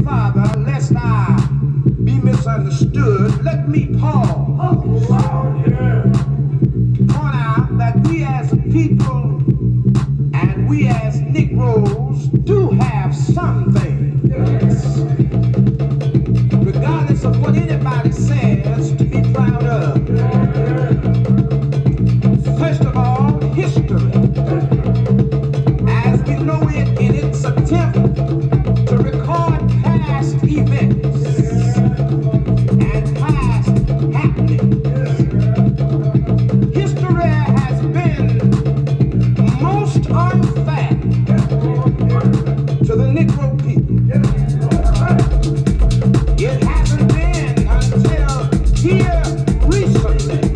Father, lest I be misunderstood, let me pause. Point out that we as a people and we as Negroes do have some things, regardless of what anybody says, to be proud of. First of all, history, as we know it in its attempt to record past events and past happenings. History has been most unfair to the Negro people. It hasn't been until here recently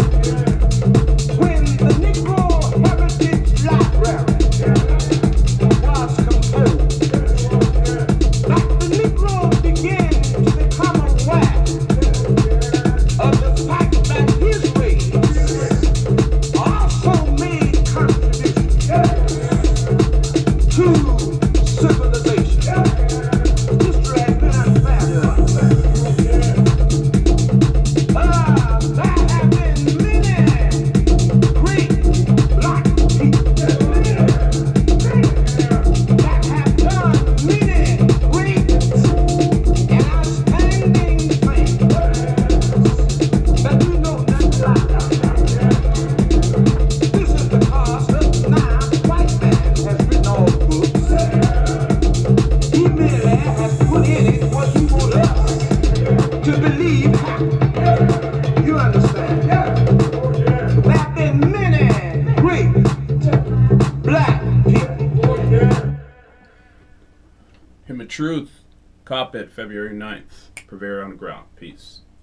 when the Negro Heritage Library was composed that the Negro began to become aware of the fact that his race also made contributions to civilization. History has been unfair to us. There have been many great black people that have done many great and outstanding things that we know nothing about. This is because now white man has written all the books. He merely has put in it what he wants us to believe happened. You understand? There have been many great black people. Hymn of Truth, Cop It, February 9th. Purveyor on the Ground. Peace.